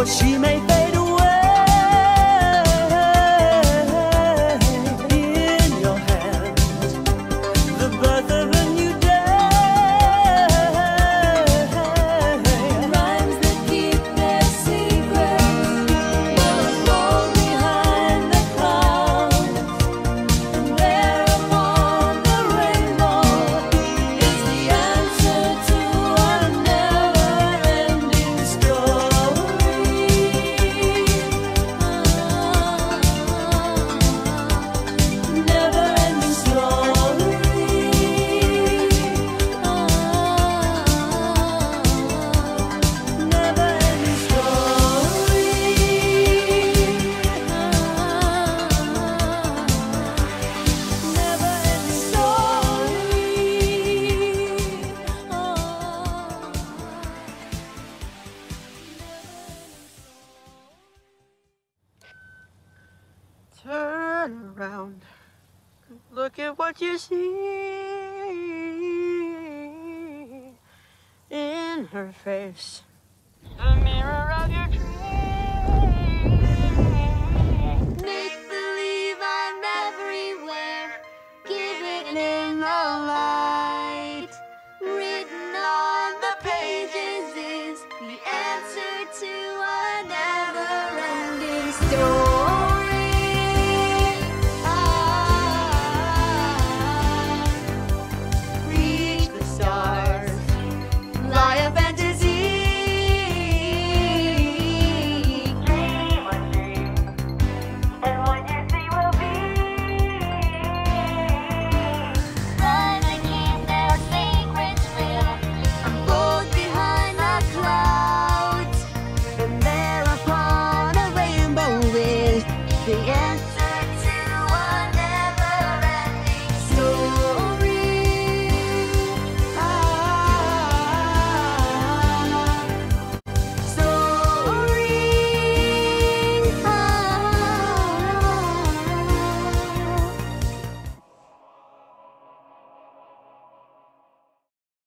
she may fade away. In your hands, the birth of a new day. Rhymes that keep their secrets will fall behind the clouds. And there upon the rainbow is the answer to a never-ending story. Never-ending story. Never-ending Turn around, look at what you see in her face, the mirror of your dream. Make believe I'm everywhere, giving In the light, written on the pages is the answer to a never-ending story.